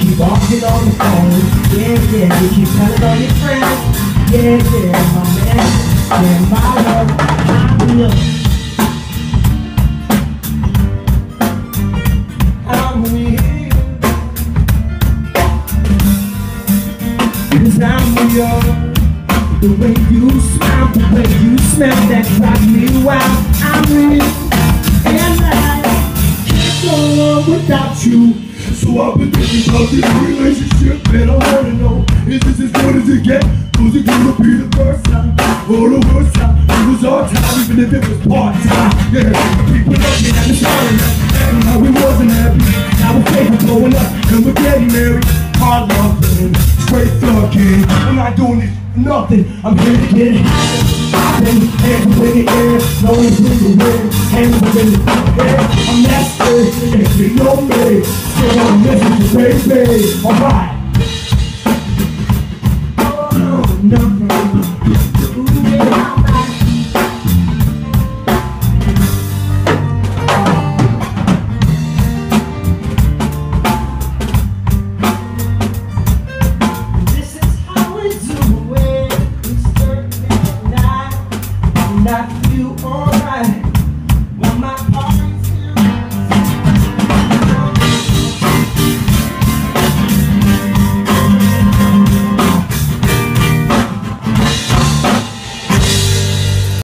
keep walking on the phone. Yeah, yeah, you keep telling all your friends. Yeah, yeah, my man, yeah, my love, I'm real. Cause I'm real. The way you smile, the way you smell, that drives me wild. I'm real, and I can't go on without you. So I've been thinking about this relationship, and I wanna know, is this as good as it gets? Was it gonna be the first time, or the worst time? It was our time, even if it was part-time. Yeah, people looking at me smiling, and how we wasn't happy. Now we're faking blowing up, and we're getting married. Hard loving, straight thugging. I'm not doing this for nothing, I'm here to get it. I've been hands in the air, no one's in the wind, hands in the air. I'm that straight, and you know me. Still on message, baby. Alright. Oh, nothing.